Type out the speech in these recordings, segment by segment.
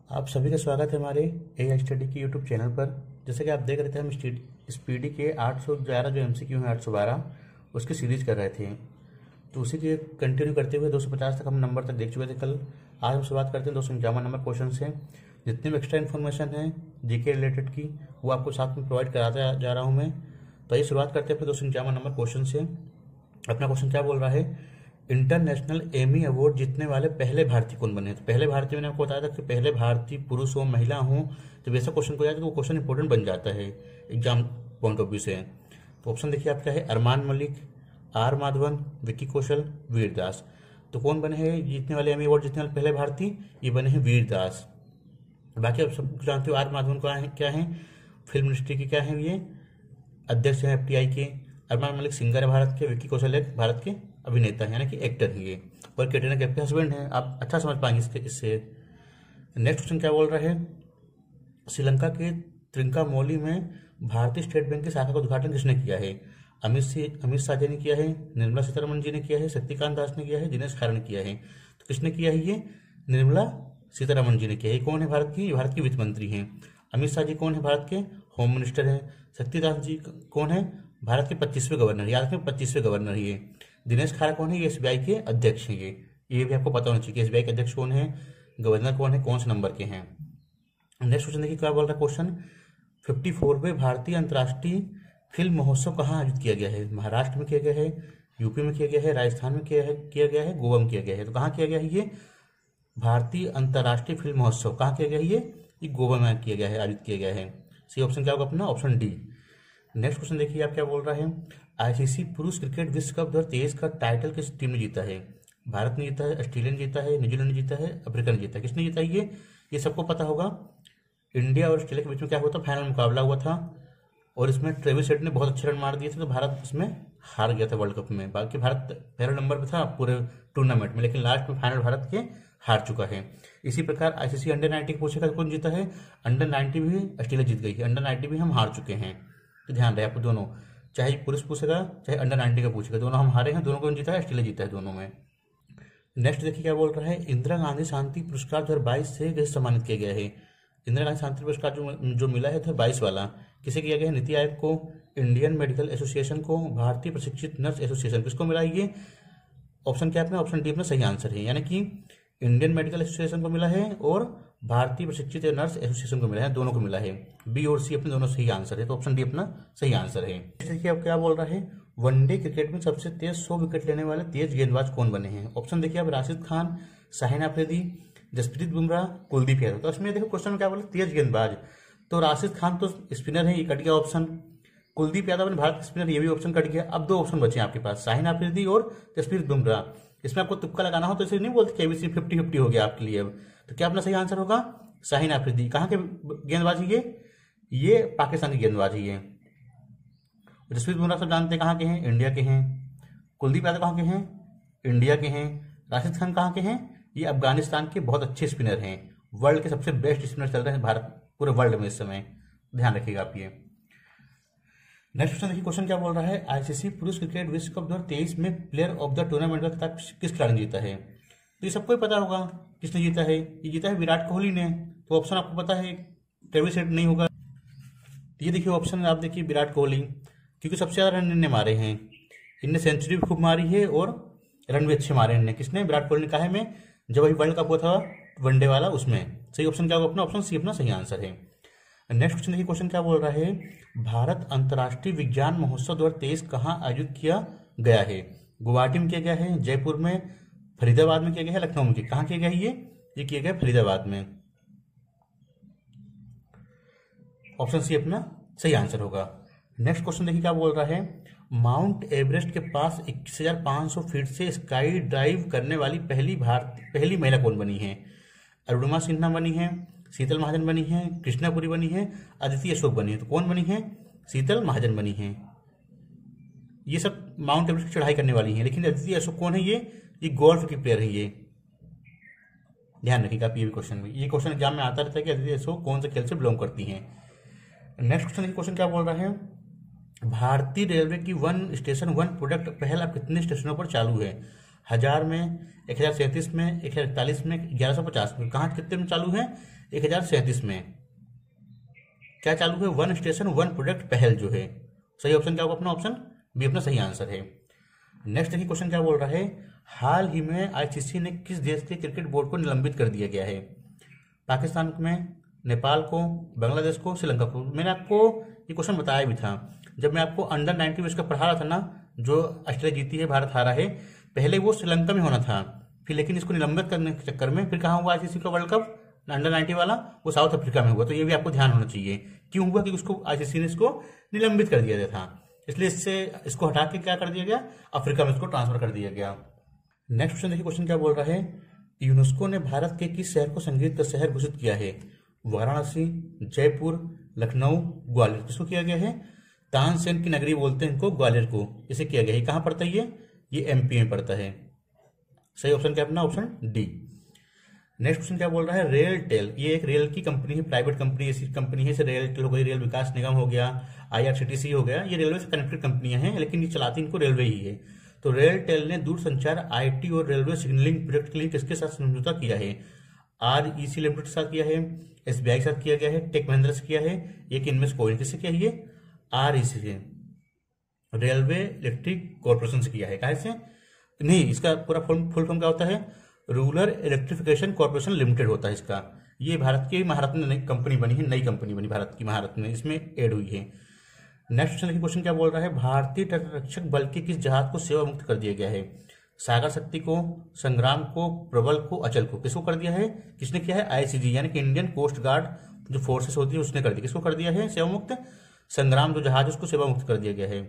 आप सभी का स्वागत है हमारे AI स्टडी की यूट्यूब चैनल पर। जैसे कि आप देख रहे थे, हम स्पीडी के 811 जो MCQ हैं 812 उसकी सीरीज कर रहे थे। तो उसी के कंटिन्यू करते हुए 250 तक हम नंबर तक देख चुके थे कल। आज हम शुरुआत करते हैं 251 नंबर क्वेश्चन से। जितनी भी एक्स्ट्रा इन्फॉर्मेशन है जीके रिलेटेड की वो आपको साथ में प्रोवाइड कराता जा रहा हूँ मैं। तो ये शुरुआत करते हैं फिर 251 नंबर क्वेश्चन से। अपना क्वेश्चन क्या बोल रहा है, इंटरनेशनल एमी अवार्ड जीतने वाले पहले भारतीय कौन बने। तो पहले भारतीय मैंने आपको बताया था कि पहले भारतीय पुरुष हो महिला हो, तो वैसा क्वेश्चन को जाए तो वो क्वेश्चन इंपॉर्टेंट बन जाता है एग्जाम पॉइंट ऑफ व्यू से। तो ऑप्शन देखिए आप क्या है, अरमान मलिक, आर माधवन, विक्की कौशल, वीर दास। तो कौन बने हैं जीतने वाले एमी अवार्ड जीतने वाले पहले भारतीय, ये बने हैं वीर दास। बाकी आप सब जानते हो आर माधवन का क्या है, फिल्म इंडस्ट्री के क्या है, ये अध्यक्ष है FTI के। अरमान मलिक सिंगर है भारत के, विक्की कौशल एक भारत के अभिनेता है यानी कि एक्टर है ये, और कैटरीना कैफ के हस्बैंड हैं। आप अच्छा समझ पाएंगे इससे। नेक्स्ट क्वेश्चन क्या बोल रहा है, श्रीलंका के त्रिंकामोली में भारतीय स्टेट बैंक की शाखा का उद्घाटन किसने किया है। अमित शाह जी ने किया है, निर्मला सीतारमण जी ने किया है, शक्तिकांत दास ने किया है, दिनेश खारा ने किया है। तो किसने किया है ये, निर्मला सीतारमण जी ने किया है। कौन है भारत की, भारत की वित्त मंत्री हैं। अमित शाह जी कौन है, भारत के होम मिनिस्टर हैं। शक्तिकांत जी कौन है, भारत के 25वें गवर्नर, याद रखें 25वें गवर्नर ये। दिनेश खारा कौन है, ये SBI के अध्यक्ष हैं ये भी आपको पता होना चाहिए कि SBI के अध्यक्ष कौन है, गवर्नर कौन है, कौन से नंबर के हैं। नेक्स्ट क्वेश्चन देखिए क्या बोल रहा है क्वेश्चन, 54वें भारतीय अंतर्राष्ट्रीय फिल्म महोत्सव कहाँ आयोजित किया गया है। महाराष्ट्र में किया गया है, यूपी में किया गया है, राजस्थान में किया गया है, गोवा में किया गया है। तो कहाँ किया गया है ये भारतीय अंतर्राष्ट्रीय फिल्म महोत्सव, कहाँ किया गया है ये गोवा में किया गया है, आयोजित किया गया है। सी ऑप्शन क्या होगा अपना, ऑप्शन डी। नेक्स्ट क्वेश्चन देखिए आप क्या बोल रहा है, ICC पुरुष क्रिकेट विश्व कप 2023 का टाइटल किस टीम ने जीता है। भारत ने जीता है, ऑस्ट्रेलिया ने जीता है, न्यूजीलैंड ने जीता है, अफ्रीका ने जीता है। किसने जीता है ये सबको पता होगा। इंडिया और ऑस्ट्रेलिया के बीच में क्या हुआ था, फाइनल मुकाबला हुआ था और इसमें ट्रेविस हेड ने बहुत अच्छे रन मार दिए थे, तो भारत इसमें हार गया था वर्ल्ड कप में। बाकी भारत पहले नंबर पर था पूरे टूर्नामेंट में, लेकिन लास्ट में फाइनल भारत के हार चुका है। इसी प्रकार ICC अंडर 90 पूछेगा कौन जीता है, अंडर 90 भी ऑस्ट्रेलिया जीत गई है, अंडर 90 भी हम हार चुके हैं। तो ध्यान रहे आपको दोनों, चाहे पुरुष पूछेगा चाहे अंडर 90 का पूछेगा, दोनों हम हारे हैं, दोनों को जीता है, ऑस्ट्रेलिया जीता है दोनों में। नेक्स्ट देखिए क्या बोल रहा है, इंदिरा गांधी शांति पुरस्कार 2022 से किसे सम्मानित किया गया है। इंदिरा गांधी शांति पुरस्कार जो मिला है 2022 वाला किसे किया गया है, नीति आयोग को, इंडियन मेडिकल एसोसिएशन को, भारतीय प्रशिक्षित नर्स एसोसिएशन। किसको मिला ये, ऑप्शन क्या अपना, ऑप्शन डी अपना सही आंसर है, यानी कि इंडियन मेडिकल एसोसिएशन को मिला है और भारतीय प्रशिक्षित नर्स एसोसिएशन को मिला है, दोनों को मिला है। बी और सी अपने दोनों सही आंसर है, तो ऑप्शन डी अपना सही आंसर है। देखिए अब क्या बोल रहा है, वनडे क्रिकेट में सबसे तेज 100 विकेट लेने वाले तेज गेंदबाज कौन बने हैं। ऑप्शन देखिए अब राशिद खान, शाहिन अफरीदी, जसप्रीत बुमराह, कुलदीप यादव। तो इसमें देखो क्वेश्चन में क्या बोला, तेज गेंदबाज, तो राशिद खान तो स्पिनर है, ये कट गया ऑप्शन। कुलदीप यादव ने भारत स्पिनर, ये भी ऑप्शन कट गया। अब 2 ऑप्शन बचे आपके पास, शाहिन अफरीदी और जसप्रीत बुमराह। इसमें आपको तुक्का लगाना हो तो इसे नहीं बोलते KBC 50-50 हो गया आपके लिए। अब तो क्या अपना सही आंसर होगा, शाहिन अफरीदी। कहाँ के गेंदबाज है ये पाकिस्तानी गेंदबाज है ये। जसप्रीत बुमराह सब जानते हैं कहाँ के हैं, इंडिया के हैं। कुलदीप यादव कहाँ के हैं, इंडिया के हैं। राशिद खान कहाँ के हैं, ये अफगानिस्तान के बहुत अच्छे स्पिनर हैं, वर्ल्ड के सबसे बेस्ट स्पिनर चल रहे हैं भारत पूरे वर्ल्ड में इस समय, ध्यान रखिएगा आप ये। नेक्स्ट क्वेश्चन देखिए, क्वेश्चन क्या बोल रहा है, ICC पुरुष क्रिकेट विश्व कप 2023 में प्लेयर ऑफ द टूर्नामेंट का खिताब किस खिलाड़ी ने जीता है। तो ये सबको ही पता होगा किसने जीता है, ये जीता है विराट कोहली ने। तो ऑप्शन आपको पता है, ट्रेविस हेड नहीं होगा। तो ये देखिए ऑप्शन आप देखिए विराट कोहली, क्योंकि सबसे ज्यादा रन इनने मारे हैं, इनने सेंचुरी भी खूब मारी है और रन भी अच्छे मारे इनने। किसने, विराट कोहली ने। कहा है मैं जब वही वर्ल्ड कप हुआ था वनडे वाला उसमें। सही ऑप्शन क्या होगा अपना, ऑप्शन सी अपना सही आंसर है। नेक्स्ट क्वेश्चन देखिए, क्वेश्चन क्या बोल रहा है, भारत अंतर्राष्ट्रीय विज्ञान महोत्सव 2023 कहाँ आयोजित किया गया है। गुवाहाटी में किया गया है, जयपुर में, फरीदाबाद में किया गया है, लखनऊ में कहाँ किया गया है ये किया गया फरीदाबाद में। ऑप्शन सी अपना सही आंसर होगा। नेक्स्ट क्वेश्चन देखिए क्या बोल रहा है, माउंट एवरेस्ट के पास 21,500 फीट से स्काई ड्राइव करने वाली पहली महिला कौन बनी है। अरुणिमा सिन्हा बनी है, शीतल महाजन बनी है, कृष्णापुरी बनी है, अदिति अशोक बनी है। तो कौन बनी है, शीतल महाजन बनी है। ये सब माउंट एवरेस्ट की चढ़ाई करने वाली हैं, लेकिन अदिति अशोक कौन है, ये गोल्फ की प्लेयर है ये, ध्यान रखिएगा आप ये भी क्वेश्चन में। ये क्वेश्चन एग्जाम में आता रहता है कि अदिति अशोक कौन से खेल से बिलोंग करती हैं। नेक्स्ट क्वेश्चन क्या बोल रहा है, भारतीय रेलवे की वन स्टेशन वन प्रोडक्ट पहल अब कितने स्टेशनों पर चालू है। 1000 में, 1037 में, 1041 में, 1150 में। कहाँ कितने में चालू है? 1037 में। क्या चालू है? वन स्टेशन वन प्रोडक्ट पहल जो है। सही ऑप्शन क्या होगा अपना? ऑप्शन बी अपना सही आंसर है। नेक्स्ट देखिए क्वेश्चन क्या बोल रहा है, हाल ही में आईसीसी ने किस देश के क्रिकेट बोर्ड को निलंबित कर दिया गया है? पाकिस्तान में, नेपाल को, बांग्लादेश को, श्रीलंका को। मैंने आपको ये क्वेश्चन बताया भी था जब मैं आपको अंडर 19 विश्व कप पढ़ा रहा था ना, जो ऑस्ट्रेलिया जीती है, भारत हारा है। पहले वो श्रीलंका में होना था, फिर लेकिन इसको निलंबित करने के चक्कर में फिर कहाँ हुआ आईसीसी का वर्ल्ड कप अंडर 19 वाला? वो साउथ अफ्रीका में हुआ। तो ये भी आपको ध्यान होना चाहिए क्यों हुआ, कि उसको आईसीसी ने इसको निलंबित कर दिया था, इसलिए इसको हटा के क्या कर दिया गया? अफ्रीका में इसको ट्रांसफर कर दिया गया। नेक्स्ट क्वेश्चन देखिए, क्वेश्चन क्या बोल रहा है, यूनेस्को ने भारत के किस शहर को संगीत का शहर घोषित किया है? वाराणसी, जयपुर, लखनऊ, ग्वालियर। किसको किया गया है? तानसेन की नगरी बोलते हैं इनको, ग्वालियर को, इसे किया गया है। कहाँ पड़ता है ये एमपी में पड़ता है। सही ऑप्शन क्या अपना? Option D. नेक्स्ट क्वेश्चन क्या बोल रहा है, रेल टेल, ये एक रेल की कंपनी है, प्राइवेट कंपनी ऐसी कंपनी है, जैसे रेल टेल हो गई, रेल विकास निगम हो गया, आईआरसीटीसी हो गया, ये रेलवे से कनेक्टेड कंपनियां हैं, लेकिन ये चलाती इनको रेलवे ही है। तो रेल टेल ने दूरसंचार, आईटी और रेलवे सिग्नलिंग प्रोजेक्ट के लिए किसके साथ समझौता किया है? आरईसी लिमिटेड के साथ किया है, एसबीआई के साथ किया गया है, टेक महिंद्रा से किया है, एक इनमें से कोई किससे किया है? ये आरईसी से, रेलवे इलेक्ट्रिक कॉर्पोरेशन से किया है। कहा से नहीं, इसका पूरा फुल फॉर्म क्या होता है? रूरल इलेक्ट्रिफिकेशन कॉर्पोरेशन लिमिटेड होता है इसका। ये भारत की महारत में नई कंपनी बनी है, नई कंपनी बनी भारत की महारत में, इसमें ऐड हुई है। नेक्स्ट क्वेश्चन क्या बोल रहा है, भारतीय तटरक्षक बल के किस जहाज को सेवा मुक्त कर दिया गया है? सागर शक्ति को, संग्राम को, प्रबल को, अचल को। किसको कर दिया है? किसने किया है? आईसीजी यानी कि इंडियन कोस्ट गार्ड जो फोर्सेस होती है उसने कर दिया। किसको कर दिया है सेवा मुक्त? संग्राम जो जहाज उसको सेवा मुक्त कर दिया गया है,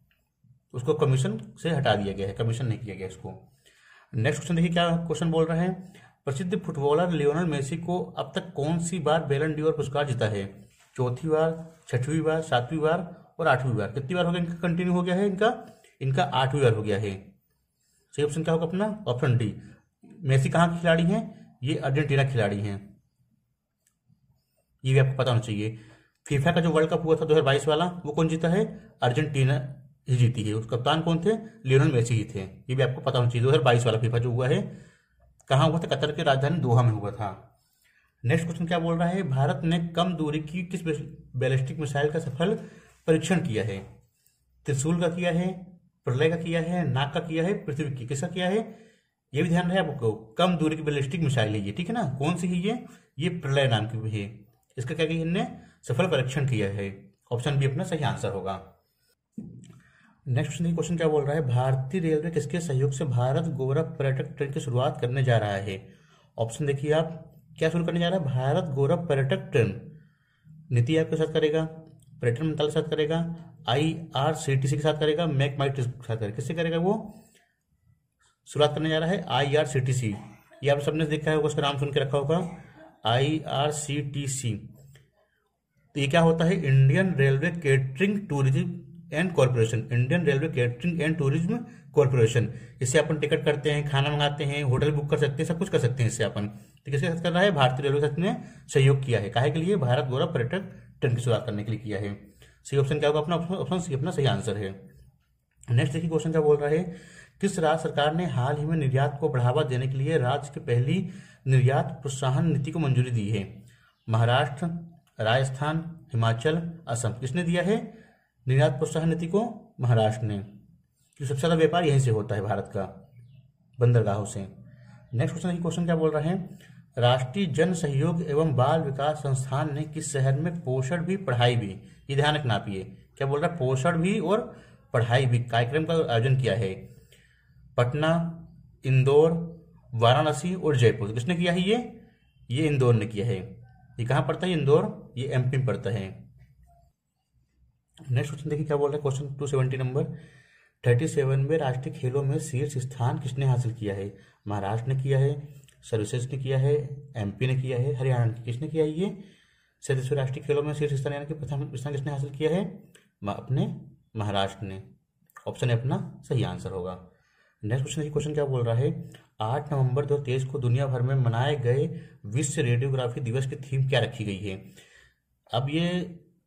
उसको कमीशन से हटा दिया गया है, कमीशन नहीं किया गया इसको। नेक्स्ट क्वेश्चन देखिए क्या क्वेश्चन बोल रहा है, प्रसिद्ध फुटबॉलर लियोनेल मेसी को अब तक कौन सी बार बैलन डी और पुरस्कार जीता है? चौथी बार, छठवीं बार, सातवीं बार और आठवीं बार। कितनी बार हो गया इनका कंटिन्यू हो गया है? इनका 8वीं बार हो गया है। सही ऑप्शन क्या होगा अपना? Option D. मेसी कहाँ के खिलाड़ी हैं? ये अर्जेंटीना खिलाड़ी हैं, ये भी आपको पता होना चाहिए। फीफा का जो वर्ल्ड कप हुआ था 2022 वाला, वो कौन जीता है? अर्जेंटीना ही जीती है। उस कप्तान कौन थे? लियोनेल मेसी ही थे। ये भी आपको पता होना चाहिए। 2022 वाला फीफा जो हुआ है कहाँ हुआ था? कतर की राजधानी दोहा में हुआ था। नेक्स्ट क्वेश्चन क्या बोल रहा है, भारत ने कम दूरी की किस बैलिस्टिक मिसाइल का सफल परीक्षण किया है? त्रिशूल का किया है, प्रलय का किया है, नाग का किया है, पृथ्वी की। किसका किया है? ये भी ध्यान रहे आपको, कम दूरी की बैलिस्टिक मिसाइल है ये, ठीक है ना। कौन सी है ये प्रलय नाम की है। इसका क्या किया इनने? सफल परीक्षण किया है। ऑप्शन बी अपना सही आंसर होगा। नेक्स्ट क्वेश्चन क्या बोल रहा है, भारतीय रेलवे किसके सहयोग से भारत गौरव पर्यटक ट्रेन की शुरुआत करने जा रहा है? ऑप्शन देखिए आप, क्या शुरू करने जा रहा है? भारत गौरव पर्यटक ट्रेन नीति आयोग के साथ करेगा, पर्यटन मंत्रालय के साथ करेगा, आईआरसीटीसी के साथ करेगा, मेक माई ट्रिप के साथ करेगा। किससे करेगा? वो शुरुआत करने जा रहा है आईआरसीटीसी। ये आप सबने देखा होगा, उसका नाम सुन के रखा होगा आईआरसीटीसी। तो ये क्या होता है? Indian railway catering tourism and corporation, Indian railway catering and tourism corporation. इससे अपन टिकट करते हैं, खाना मंगाते हैं, होटल बुक कर सकते हैं, सब कुछ कर सकते हैं इससे अपन। तो किसके साथ कर रहा है? भारतीय रेलवे के साथ में सहयोग किया है। काहे के लिए? भारत गौरव पर्यटक ट्रेन की शुरुआत करने के लिए किया है। सही ऑप्शन क्या होगा अपना? ऑप्शन सी अपना सही आंसर है। नेक्स्ट देखिए क्वेश्चन क्या बोल रहा है, किस राज्य सरकार ने हाल ही में निर्यात को बढ़ावा देने के लिए राज्य की पहली निर्यात प्रोत्साहन नीति को मंजूरी दी है? महाराष्ट्र, राजस्थान, हिमाचल, असम। किसने दिया है निर्यात प्रोत्साहन नीति को? महाराष्ट्र ने, क्योंकि सबसे ज्यादा व्यापार यहीं से होता है भारत का, बंदरगाहों से। नेक्स्ट क्वेश्चन क्या बोल रहे हैं, राष्ट्रीय जन सहयोग एवं बाल विकास संस्थान ने किस शहर में पोषण भी पढ़ाई भी, ये ध्यान रखना आप, ये क्या बोल रहा है? पोषण भी और पढ़ाई भी कार्यक्रम का आयोजन किया है? पटना, इंदौर, वाराणसी और जयपुर। किसने किया है ये इंदौर ने किया है। ये कहाँ पड़ता है इंदौर? ये एमपी में पड़ता है। नेक्स्ट क्वेश्चन देखिए क्या बोल रहा है, क्वेश्चन 270 नंबर, 37वें राष्ट्रीय खेलों में शीर्ष स्थान किसने हासिल किया है? महाराष्ट्र ने किया है, सर्विसेज ने किया है, एमपी ने किया है, हरियाणा ने। किसने किया है ये 37वें राष्ट्रीय खेलों में शीर्ष स्थान यानी कि प्रथम स्थान किसने हासिल किया है? अपने महाराष्ट्र ने। ऑप्शन है अपना सही आंसर होगा। नेक्स्ट क्वेश्चन क्या बोल रहा है, 8 नवंबर 2023 को दुनिया भर में मनाए गए विश्व रेडियोग्राफी दिवस की थीम क्या रखी गई है? अब ये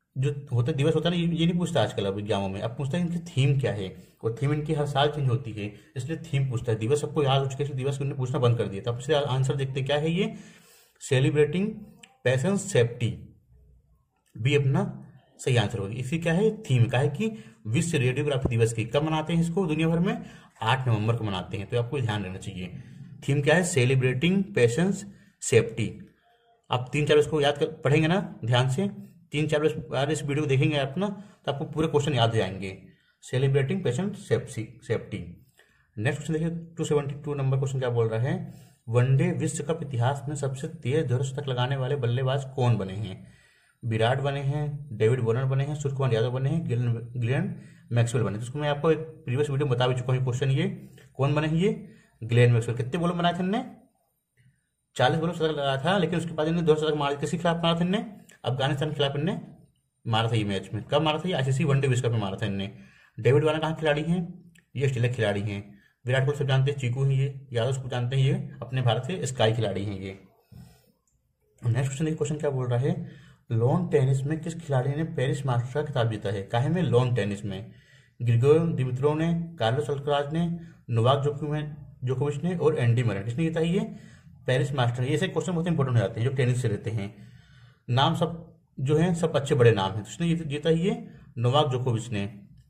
जो होता दिवस होता है ना, ये नहीं पूछता आजकल अब एग्जामों में। अब पूछता है इनकी थीम क्या है, और थीम इनकी हर साल चेंज होती है, इसलिए थीम पूछता है। दिवस सबको याद हो चुके हैं, दिवस उन्होंने पूछना बंद कर दिया था। अब इसलिए आंसर देखते क्या है, ये सेलिब्रेटिंग पैशन सेफ्टी भी अपना सही आंसर होगी। इसी क्या है, थीम का है कि विश्व रेडियोग्राफी दिवस की कब मनाते हैं इसको दुनिया भर में, 8 नवंबर को मनाते हैं। तो आपको ध्यान रहना चाहिए, थीम क्या है, सेलिब्रेटिंग पैशंस सेफ्टी। आप 3-4 इसको याद कर पढ़ेंगे ना ध्यान से, 3-4 बार इस वीडियो को देखेंगे आप ना, तो आपको पूरे क्वेश्चन याद हो जाएंगे। Celebrating patient safety. Next question देखिए 272 नंबर क्वेश्चन क्या बोल रहा है, वनडे विश्व कप इतिहास में सबसे तेज ध्वजक लगाने वाले बल्लेबाज कौन बने हैं? विराट बने हैं, डेविड वार्नर बने हैं, सूर्य कुमार यादव बने हैं, ग्लेन मैक्सवेल बने। तो उसको मैं आपको एक प्रीवियस वीडियो में बता भी चुका हूँ क्वेश्चन, ये कौन बने हैं, ये ग्लेन मैक्सवेल। कितने बॉलों बनाए थे इनने? 40 बॉलों शतक लगाया था, लेकिन उसके बाद इन्हें 2 शतक मारे। किसी खिलाफ मारा था इनने? अफगानिस्तान के खिलाफ इनने मारा था ये मैच में। कब मारा था ये? आईसीसी वनडे विश्व कप में मारा था इनने। डेविड वार्नर कहाँ खिलाड़ी हैं? ये ऑस्ट्रेलिया खिलाड़ी हैं। विराट कोहली सब जानते हैं, चीकू हैं ये। यादव सब जानते हैं, ये अपने भारत से स्काई खिलाड़ी हैं ये। नेक्स्ट क्वेश्चन देखिए, क्वेश्चन क्या बोल रहा है, लॉन टेनिस में किस खिलाड़ी ने पेरिस मास्टर्स का खिताब जीता है? काहे में? लॉन टेनिस में। ग्रिगोर दिमित्रोव ने, कार्लोस अल्कराज ने, नोवाक जोकोविच ने और एंडी मरे। किसने जीता है ये पेरिस मास्टर? ये ऐसे क्वेश्चन बहुत इंपॉर्टेंट हो जाते हैं जो टेनिस से रहते हैं। नाम सब जो है सब अच्छे बड़े नाम हैं। उसने जीता ये नोवाक जोकोविच ने।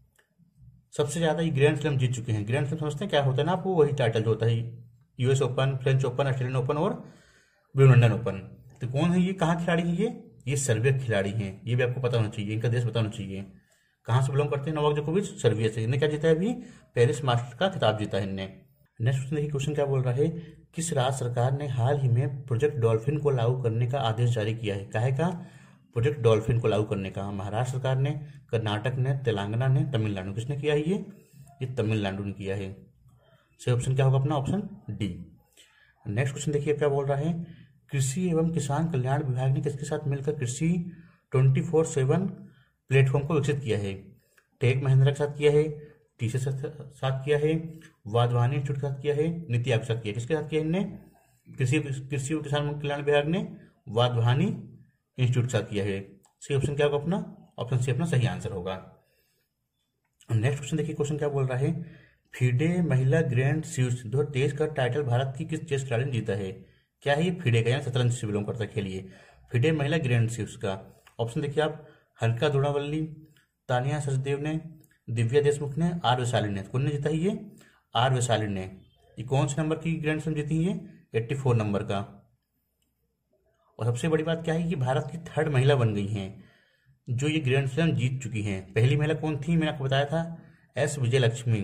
सबसे ज्यादा ये ग्रैंड स्लैम जीत चुके हैं। ग्रैंड स्लैम समझते हैं क्या होता है ना आपको? वही टाइटल जो होता है US open, French open, Australian open और विंबलडन ओपन। तो कौन है ये, कहाँ खिलाड़ी है ये सर्बिया खिलाड़ी हैं। ये भी आपको पता होना चाहिए, इनका देश पता होना चाहिए। कहाँ से बिलोंग करते हैं नोवाक जोकोविच? सर्बिया से। इन्हें क्या जीता है अभी? पेरिस मास्टर का खिताब जीता है इनने। नेक्स्ट क्वेश्चन देखिए, क्वेश्चन क्या बोल रहा है, किस राज्य सरकार ने हाल ही में प्रोजेक्ट डॉल्फिन को लागू करने का आदेश जारी किया है? काहे का प्रोजेक्ट डॉल्फिन को लागू करने का? महाराष्ट्र सरकार ने, कर्नाटक ने, तेलंगाना ने, तमिलनाडु। किसने किया है ये तमिलनाडु ने किया है। सही ऑप्शन क्या होगा अपना? Option D. नेक्स्ट क्वेश्चन देखिए क्या बोल रहा है, कृषि एवं किसान कल्याण विभाग ने किसके साथ मिलकर कृषि 24/7 प्लेटफॉर्म को विकसित किया है? टेक महिंद्रा के साथ किया है, टीसीएस के साथ किया है, वाधवानी इंस्टीट्यूट के साथ किया है, नीति आयोग के साथ किया है। किसके साथ किया इनने? कृषि और किसान कल्याण विभाग ने वाधवानी इंस्टीट्यूट के साथ किया है। सही ऑप्शन क्या होगा अपना? ऑप्शन सी अपना सही आंसर होगा। नेक्स्ट क्वेश्चन देखिए, क्वेश्चन क्या बोल रहा है, फीडे महिला ग्रैंड स्लैम 2023 का टाइटल भारत की किस चेस खिलाड़ी ने जीता है? क्या है ये फीडे का? यानी शतरंज से बिलोंग करता है खेल ये। फीडे महिला ग्रैंड स्लैम का ऑप्शन देखिए आप, हल्का द्रोणावल्ली, तानिया सचदेव ने, दिव्या देशमुख ने, आर वैशाली ने। कौन ने जीता है ये? आर वैशाली ने। ये कौन से नंबर की ग्रैंड स्लैम जीती है? 84 नंबर का। और सबसे बड़ी बात क्या है कि भारत की 3rd महिला बन गई हैं जो ये ग्रैंड स्लैम जीत चुकी हैं। पहली महिला कौन थी? मैंने आपको बताया था, एस विजयलक्ष्मी।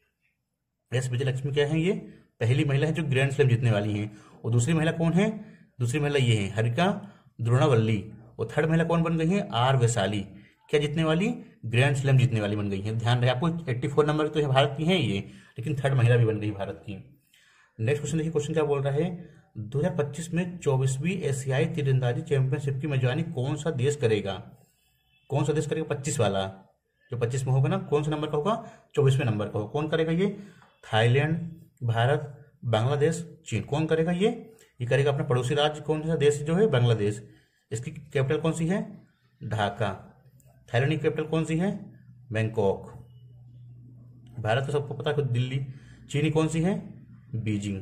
एस विजयलक्ष्मी क्या है? ये पहली महिला है जो ग्रैंड स्लैम जीतने वाली हैं। और दूसरी महिला कौन है? दूसरी महिला ये है हरिका द्रोणावल्ली। और 3rd महिला कौन बन गई है? आर वैशाली। क्या जीतने वाली? ग्रैंड स्लैम जीतने वाली बन गई है। ध्यान रहे आपको, 84 नंबर तो भारत की हैं ये, लेकिन 3rd महिला भी बन गई भारत की। नेक्स्ट क्वेश्चन देखिए, क्वेश्चन क्या बोल रहा है, 2025 में 24वीं एशियाई तीरंदाजी चैंपियनशिप की मेजबानी कौन सा देश करेगा? कौन सा देश करेगा? 25 वाला जो 25 में होगा ना, कौन सा नंबर का होगा? 24वें नंबर का होगा। कौन करेगा ये? थाईलैंड, भारत, बांग्लादेश, चीन। कौन करेगा ये करेगा अपना पड़ोसी राज्य। कौन सा देश जो है? बांग्लादेश। इसकी कैपिटल कौन सी है? ढाका। थाईलैंड की कैपिटल कौन सी है? बैंकॉक। भारत तो सबको पता है दिल्ली। चीनी कौन सी है? बीजिंग।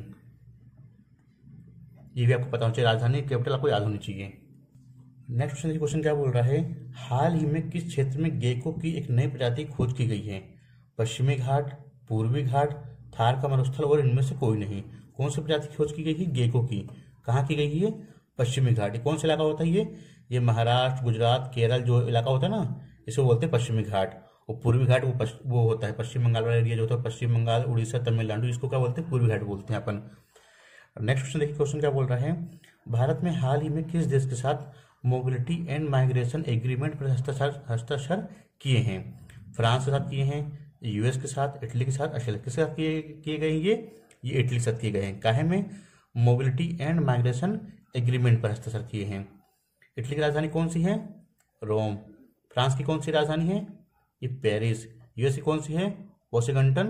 ये भी आपको पता होना चाहिए, राजधानी कैपिटल आपको याद होनी चाहिए। नेक्स्ट क्वेश्चन क्या बोल रहा है, हाल ही में किस क्षेत्र में गेको की एक नई प्रजाति खोज की गई है? पश्चिमी घाट, पूर्वी घाट, थार का मरुस्थल और इनमें से कोई नहीं। कौन सी प्रजाति खोज की गई है गेको की? कहाँ की गई है? पश्चिमी घाट। ये कौन सा इलाका होता है ये महाराष्ट्र, गुजरात, केरल जो इलाका होता है ना, इसको बोलते हैं पश्चिमी घाट। और पूर्वी घाट वो होता है पश्चिम बंगाल वाला एरिया जो होता है, पश्चिम बंगाल, उड़ीसा, तमिलनाडु, इसको क्या बोलते हैं? पूर्वी घाट बोलते हैं अपन। नेक्स्ट क्वेश्चन देखिए, क्वेश्चन क्या बोल रहा है, भारत में हाल ही में किस देश के साथ मोबिलिटी एंड माइग्रेशन एग्रीमेंट पर हस्ताक्षर किए हैं? फ्रांस के साथ किए हैं, यूएस के साथ, इटली के साथ, ऑस्ट्रेलिया के साथ किए गए हैं ये इटली के साथ किए गए हैं। काहे में? मोबिलिटी एंड माइग्रेशन एग्रीमेंट पर हस्ताक्षर किए हैं। इटली की राजधानी कौन सी है? रोम। फ्रांस की कौन सी राजधानी है? ये पेरिस। यूएस की कौन सी है? Washington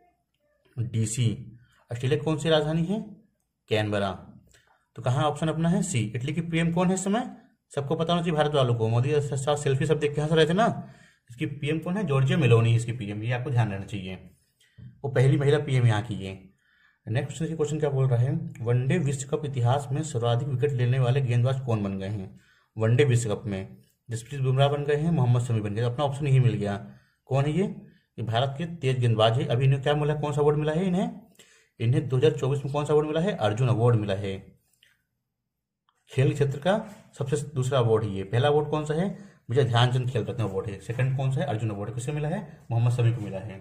DC. ऑस्ट्रेलिया की कौन सी राजधानी है? कैनबरा। तो कहाँ ऑप्शन अपना है सी। इटली की पीएम कौन है इस समय? सबको पता होना चाहिए भारत वालों को। मोदी के साथ सेल्फी सब देख के हंस रहे थे ना। इसकी पीएम कौन है? जॉर्जिया मेलोनी इसकी पीएम, ये आपको ध्यान रहना चाहिए। वो पहली महिला पीएम यहाँ की है। नेक्स्ट क्वेश्चन क्या बोल रहा है, वनडे विश्व कप इतिहास में सर्वाधिक विकेट लेने वाले गेंदबाज कौन बन गए हैं? वनडे विश्व कप में जसप्रीत बुमराह बन गए हैं, मोहम्मद शमी बन गए। अपना ऑप्शन यही मिल गया। कौन है ये भारत के तेज गेंदबाज है। अभी इन्हें क्या मिला, कौन सा अवार्ड मिला है इन्हें 2024 में कौन सा अवार्ड मिला है? अर्जुन अवार्ड मिला है। खेल क्षेत्र का सबसे दूसरा अवार्ड है ये। पहला अवार्ड कौन सा है? मेजर ध्यानचंद खेल रत्न अवार्ड है। सेकंड कौन सा है? अर्जुन अवार्ड। किससे मिला है? मोहम्मद शमी को मिला है।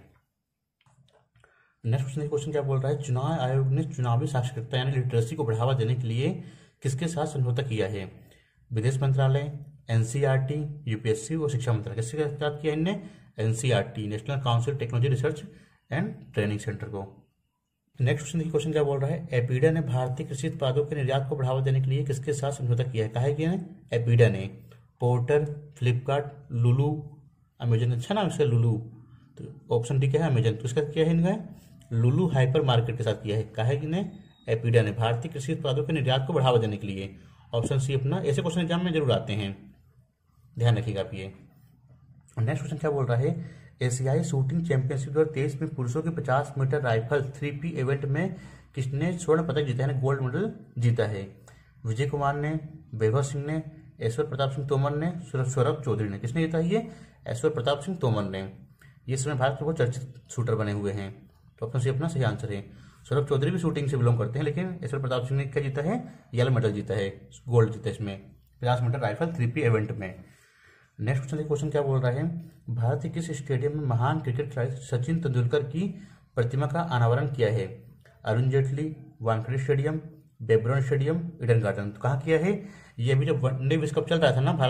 नेक्स्ट क्वेश्चन क्या बोल रहा है, चुनाव आयोग ने चुनावी साक्षरता यानी लिटरेसी को बढ़ावा देने के लिए किसके साथ समझौता किया है? विदेश मंत्रालय, एनसीईआरटी, यूपीएससी और शिक्षा मंत्रालय। किसके साथ किया इनने? NCERT, national council technology research and training centre को। नेक्स्ट क्वेश्चन क्या बोल रहा है, एपीडा ने भारतीय कृषि उत्पादों के निर्यात को बढ़ावा देने के लिए किसके साथ समझौता किया है? कहा किया है एपीडा ने? Porter, Flipkart, Lulu, Amazon. अच्छा नाम इसका लुलू। तो ऑप्शन डी क्या है? अमेजन। तो इसका क्या है इनका? लुलू हाइपर मार्केट के साथ किया है। कहा है कि ने एपीडा ने भारतीय कृषि उत्पादों के निर्यात को बढ़ावा देने के लिए। ऑप्शन सी अपना। ऐसे क्वेश्चन एग्जाम में जरूर आते हैं, ध्यान रखिएगा आप ये। नेक्स्ट क्वेश्चन क्या बोल रहा है, एशियाई शूटिंग चैंपियनशिप 2023 में पुरुषों के 50 मीटर राइफल 3P इवेंट में किसने स्वर्ण पदक जीता है, गोल्ड मेडल जीता है? विजय कुमार ने, वैभव सिंह ने, ऐश्वर्य प्रताप सिंह तोमर ने, सौरभ चौधरी ने। किसने जीता है ये? ऐश्वर्य प्रताप सिंह तोमर ने। ये समय भारत के बहुत चर्चित शूटर बने हुए हैं। तो ऑप्शन सी अपना सही आंसर है। सौरभ चौधरी भी शूटिंग से बिलोंग करते हैं, लेकिन ऐश्वर्य प्रताप सिंह ने क्या जीता है? येलो मेडल जीता है, गोल्ड जीता है इसमें 50 मीटर राइफल 3P इवेंट में। नेक्स्ट क्वेश्चन क्या बोल रहा है, भारत के किस स्टेडियम में महान क्रिकेट खिलाड़ी सचिन तेंदुलकर की प्रतिमा का अनावरण किया है? अरुण जेटली, वानखेड़े स्टेडियम, बेब्रन स्टेडियम, ईडन गार्डन। तो कहाँ किया है ये? अभी जब वनडे विश्व कप चल रहा था ना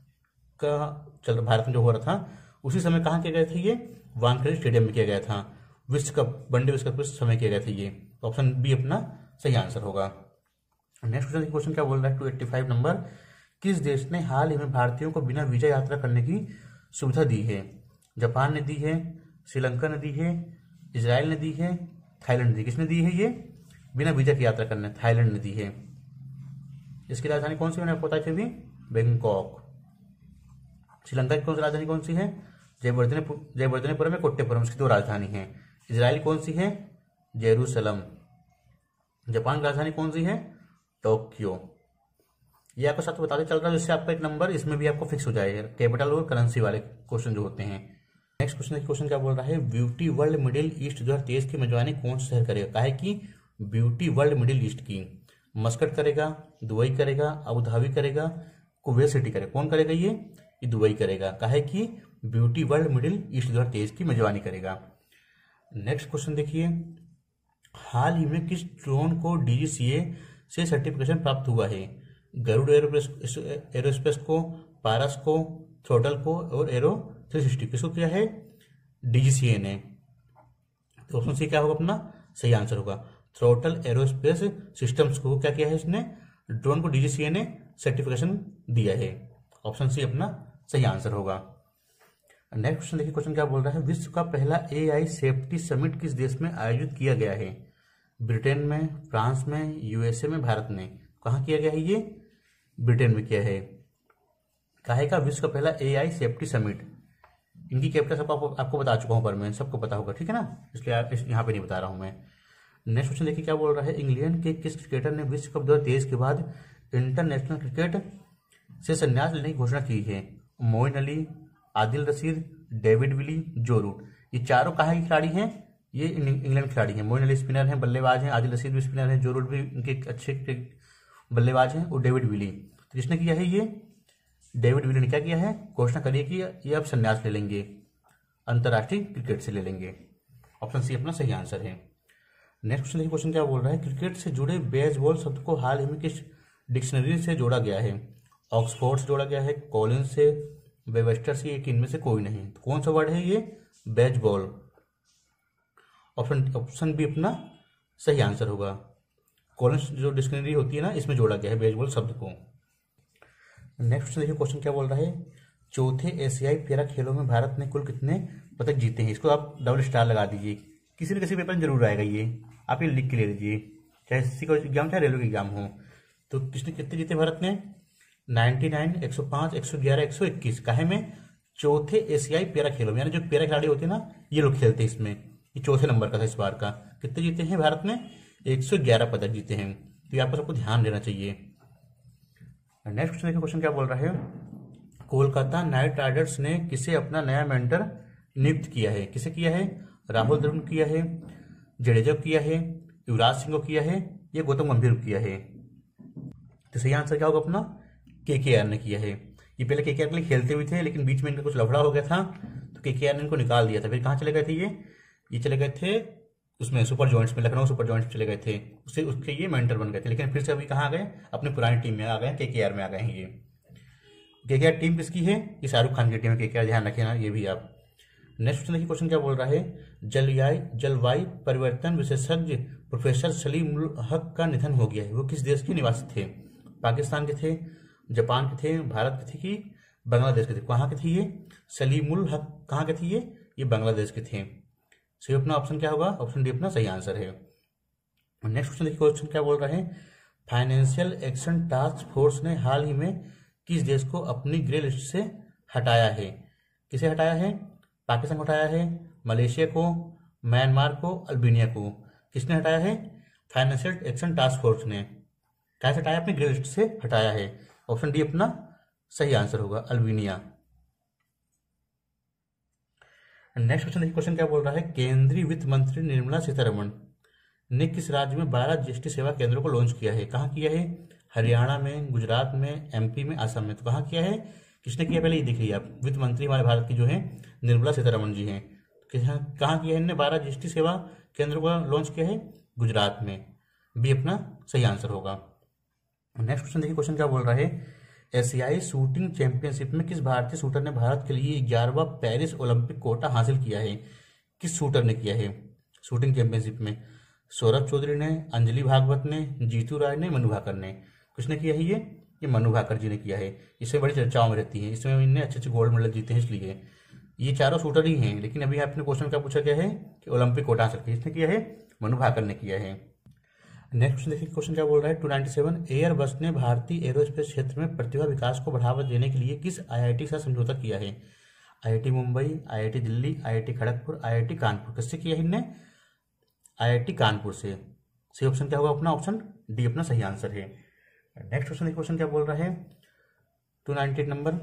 भारत में जो हो रहा था, उसी समय कहाँ किया गया था ये? वानखेड़े स्टेडियम में किया गया था। विश्व कप, वनडे विश्व कप उस समय किया गया था ये। ऑप्शन बी अपना सही आंसर होगा। नेक्स्ट क्वेश्चन क्या बोल रहा है, 285 नंबर, किस देश ने हाल ही में भारतीयों को बिना वीजा यात्रा करने की सुविधा दी है? जापान ने दी है, श्रीलंका ने दी है, इजराइल ने दी है, थाईलैंड ने दी। किसने दी है ये बिना वीजा की यात्रा करने? थाईलैंड ने दी है। इसकी राजधानी कौन सी मैंने आपको बताई थी अभी? बैंकॉक। श्रीलंका की कौन सी राजधानी कौन सी है? जयवर्धनेपुरम में कोट्टेपुरम, इसकी 2 राजधानी है। इजराइल कौन सी है? जेरूसलम। जापान की राजधानी कौन सी है? टोक्यो। ये आपको साथ बताते चल रहा है, जिससे आपका एक नंबर इसमें भी आपको फिक्स हो जाएगा, कैपिटल और करेंसी वाले क्वेश्चन जो होते हैं। नेक्स्ट क्वेश्चन क्या बोल रहा है, ब्यूटी वर्ल्ड मिडिल ईस्ट 2023 की मेजबानी कौन सा शहर करेगा? काहे की ब्यूटी वर्ल्ड मिडिल ईस्ट की? मस्कट करेगा, दुबई करेगा, अबू धाबी करेगा, कुवैत सिटी करेगा। कौन करेगा ये दुबई करेगा। काहे की ब्यूटी वर्ल्ड मिडिल ईस्ट 2023 की मेजबानी करेगा। नेक्स्ट क्वेश्चन देखिए, हाल ही में किस ड्रोन को डीजीसीए से सर्टिफिकेशन प्राप्त हुआ है? गरुड़ एरोस्पेस को, पारस को, थ्रोटल को और एरो 360। किसको किया है? डीजीसीए ने। तो ऑप्शन सी क्या होगा अपना सही आंसर होगा। थ्रोटल एरोस्पेस सिस्टम्स को क्या किया है इसने? ड्रोन को डीजीसीए ने सर्टिफिकेशन दिया है। ऑप्शन सी अपना सही आंसर होगा। नेक्स्ट क्वेश्चन देखिए, क्वेश्चन क्या बोल रहा है, विश्व का पहला एआई सेफ्टी समिट किस देश में आयोजित किया गया है? ब्रिटेन में, फ्रांस में, यूएसए में, भारत में। कहाँ किया गया है ये? ब्रिटेन में किया है। काहे का विश्व का पहला एआई सेफ्टी समिट? इनकी कैपिटल सब आपको बता चुका हूँ पर मैं, सबको पता होगा, ठीक है ना, इसलिए यहाँ पे नहीं बता रहा हूँ मैं। नेक्स्ट क्वेश्चन देखिए क्या बोल रहा है, इंग्लैंड के किस क्रिकेटर ने विश्व कप 2023 के बाद इंटरनेशनल क्रिकेट से संन्यास लेने की घोषणा की है? Moeen Ali, Adil Rashid, David Willey, Joe Root. ये चारों कहाँ के खिलाड़ी हैं? ये इंग्लैंड खिलाड़ी हैं। मोइन अली स्पिनर हैं, बल्लेबाज हैं, आदिल रशीद भी स्पिनर हैं, जो रूट भी इनके अच्छे बल्लेबाज हैं, और डेविड विली। तो किसने किया है ये? डेविड विली ने क्या किया है? घोषणा करी कि ये अब संन्यास ले लेंगे, अंतर्राष्ट्रीय क्रिकेट से ले लेंगे। ऑप्शन सी अपना सही आंसर है। नेक्स्ट क्वेश्चन देखिए, क्वेश्चन क्या बोल रहा है, क्रिकेट से जुड़े बेसबॉल शब्द को हाल ही में किस डिक्शनरी से जोड़ा गया है? ऑक्सफोर्ड से जोड़ा गया है, कॉलिंस से, वेबस्टर से, एक इनमें से कोई नहीं। तो कौन सा वर्ड है ये? बेसबॉल। ऑप्शन बी अपना सही आंसर होगा। कॉलिंस जो डिक्शनरी होती है ना, इसमें जोड़ा गया है बेसबॉल शब्द को। नेक्स्ट क्वेश्चन देखिए, क्वेश्चन क्या बोल रहा है, चौथे एशियाई पैरा खेलों में भारत ने कुल कितने पदक जीते हैं? इसको आप डबल स्टार लगा दीजिए, किसी न किसी पेपर में जरूर आएगा ये, आप ये लिख के ले लीजिए, चाहे एसएससी का एग्जाम चाहे रेलवे का एग्जाम हो। तो किसने कितने जीते भारत ने? 99, 105, 111, 121 काहे में चौथे एशियाई पैरा खेलों में, यानी जो पैरा खिलाड़ी होते हैं ना ये लोग खेलते हैं इसमें। ये चौथे नंबर का था इस बार का। कितने जीते हैं भारत ने? 111 पदक जीते हैं। तो यहाँ पर सबको ध्यान देना चाहिए। नेक्स्ट क्वेश्चन देखिए, क्वेश्चन क्या बोल रहा है। कोलकाता नाइट राइडर्स ने किसे अपना नया मेंटर नियुक्त किया है? किसे किया है? राहुल द्रविड़ किया है, जडेजा को किया है, युवराज सिंह को किया है, या गौतम गंभीर को किया है? तो सही आंसर क्या होगा अपना? केकेआर ने किया है। ये पहले केकेआर के लिए खेलते हुए थे, लेकिन बीच में इनका कुछ लफड़ा हो गया था तो केकेआर ने इनको निकाल दिया था। फिर कहाँ चले गए थे ये चले गए थे उसमें सुपर जॉइंट्स में, लखनऊ सुपर जॉइंट्स में चले गए थे। उसके ये मेंटर बन गए थे, लेकिन फिर से अभी कहाँ आ गए? अपनी पुरानी टीम में आ गए, केकेआर में आ गए हैं। ये केकेआर टीम किसकी है? ये शाहरुख खान की टीम है केकेआर, ध्यान रखें ना ये भी आप। नेक्स्ट क्वेश्चन देखिए, क्वेश्चन क्या बोल रहा है। जलवायु परिवर्तन विशेषज्ञ प्रोफेसर सलीम उल हक का निधन हो गया है। वो किस देश के निवासी थे? पाकिस्तान के थे, जापान के थे, भारत के थे कि बांग्लादेश के थे? कहाँ के थे ये? सलीम उल हक कहाँ के थे ये बांग्लादेश के थे। सही अपना ऑप्शन क्या होगा? ऑप्शन डी अपना सही आंसर है। नेक्स्ट क्वेश्चन देखिए, क्वेश्चन क्या बोल रहा है। फाइनेंशियल एक्शन टास्क फोर्स ने हाल ही में किस देश को अपनी ग्रे लिस्ट से हटाया है? किसे हटाया है? पाकिस्तान को हटाया है, मलेशिया को, म्यांमार को, अल्बानिया को? किसने हटाया है? फाइनेंशियल एक्शन टास्क फोर्स ने। कैसे हटाया? अपनी ग्रे लिस्ट से हटाया है। ऑप्शन डी अपना सही आंसर होगा, अल्बानिया। नेक्स्ट क्वेश्चन देखिए, क्वेश्चन क्या बोल रहा है। केंद्रीय वित्त मंत्री निर्मला सीतारमण ने किस राज्य में 12 जीएसटी सेवा केंद्रों को लॉन्च किया है? कहाँ किया है? हरियाणा में, गुजरात में, एमपी में, असम में? तो कहाँ किया है, किसने किया? पहले ये देख लीजिए आप। वित्त मंत्री हमारे भारत की जो है निर्मला सीतारमण जी हैं। कहाँ किया है इनने 12 जीएसटी सेवा केंद्रों को लॉन्च किया है? गुजरात में। बी अपना सही आंसर होगा। नेक्स्ट क्वेश्चन देखिए, क्वेश्चन क्या बोल रहा है। एशियाई शूटिंग चैंपियनशिप में किस भारतीय शूटर ने भारत के लिए 11वां पेरिस ओलंपिक कोटा हासिल किया है? किस शूटर ने किया है शूटिंग चैंपियनशिप में? सौरभ चौधरी ने, अंजलि भागवत ने, जीतू राय ने, मनु भाकर ने? किसने किया है ये मनु भाकर जी ने किया है। इसमें बड़ी चर्चाओं में रहती है, इसमें इनने अच्छे अच्छे गोल्ड मेडल जीते हैं, इसलिए ये चारों शूटर ही हैं। लेकिन अभी आपने क्वेश्चन क्या पूछा गया है कि ओलंपिक कोटा हासिल किया, इसने किया है मनु भाकर ने किया है। नेक्स्ट क्वेश्चन देखिए, क्वेश्चन क्या बोल रहा है। 297 एयरबस ने भारतीय एरोस्पेस क्षेत्र में प्रतिभा विकास को बढ़ावा देने के लिए किस आईआईटी से समझौता किया है? IIT Mumbai, IIT Delhi, IIT Kharagpur, IIT Kanpur? किससे किया है इनने? आईआईटी कानपुर से। सही ऑप्शन क्या होगा अपना? ऑप्शन डी अपना सही आंसर है। नेक्स्ट क्वेश्चन देखिए, क्वेश्चन क्या बोल रहा है। 298 नंबर।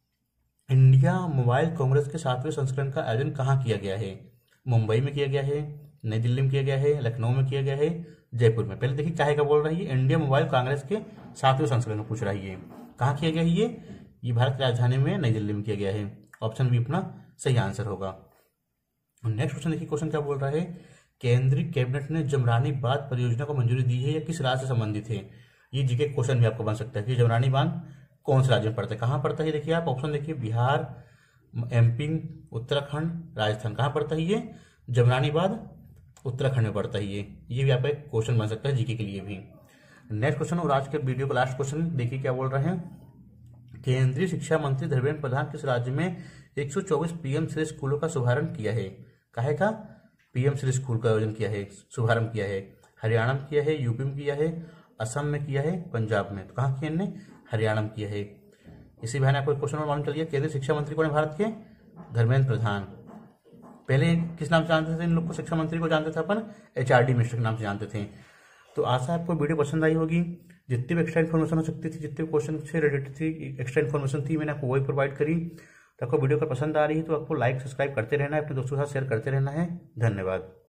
इंडिया मोबाइल कांग्रेस के 7वें संस्करण का आयोजन कहाँ किया गया है? मुंबई में किया गया है, नई दिल्ली में किया गया है, लखनऊ में किया गया है, जयपुर में? पहले देखिए चाहे का बोल रही है। इंडिया मोबाइल कांग्रेस के 7वें संस्करण में पूछ रही है। कहाँ किया गया है ये भारत की राजधानी में नई दिल्ली में किया गया है। ऑप्शन बी अपना सही आंसर होगा। नेक्स्ट क्वेश्चन देखिए, क्वेश्चन क्या बोल रहा है। केंद्रीय कैबिनेट ने जमरानी बांध परियोजना को मंजूरी दी है या किस राज्य से संबंधित है? ये जीके क्वेश्चन भी आपको बन सकता है कि जमरानी बांध कौन से राज्य में पड़ता है, कहाँ पड़ता है? देखिए आप ऑप्शन देखिए, बिहार, एमपी, उत्तराखंड, राजस्थान। कहाँ पड़ता है ये जमरानी बांध? उत्तराखंड में पड़ता है ये भी आपका एक क्वेश्चन बन सकता है जीके के लिए भी। नेक्स्ट क्वेश्चन और आज के वीडियो का लास्ट क्वेश्चन देखिए क्या बोल रहे हैं। केंद्रीय शिक्षा मंत्री धर्मेंद्र प्रधान किस राज्य में 124 पीएम श्री स्कूलों का शुभारंभ किया है? काहे का पीएम श्री स्कूल का आयोजन किया है, शुभारंभ किया है? हरियाणा में किया है, यूपी में किया है, असम में किया है, पंजाब में? तो कहाँ किया इनने? हरियाणा में किया है। इसी बहाने आपको क्वेश्चन और मालूम चलिए, केंद्रीय शिक्षा मंत्री कौन है भारत के? धर्मेंद्र प्रधान। पहले किस नाम से जानते थे इन लोग को? शिक्षा मंत्री को जानते थे अपन एचआरडी मिनिस्टर के नाम से जानते थे। तो आशा है आपको वीडियो पसंद आई होगी। जितनी भी एक्स्ट्रा इन्फॉर्मेशन हो सकती थी, जितने भी क्वेश्चन से रिलेटेड थी, एक्स्ट्रा इन्फॉर्मेशन थी, मैंने आपको वही प्रोवाइड करी। तो आपको वीडियो का पसंद आ रही है तो आपको लाइक सब्सक्राइब करते रहना है, अपने दोस्तों के साथ शेयर करते रहना है। धन्यवाद।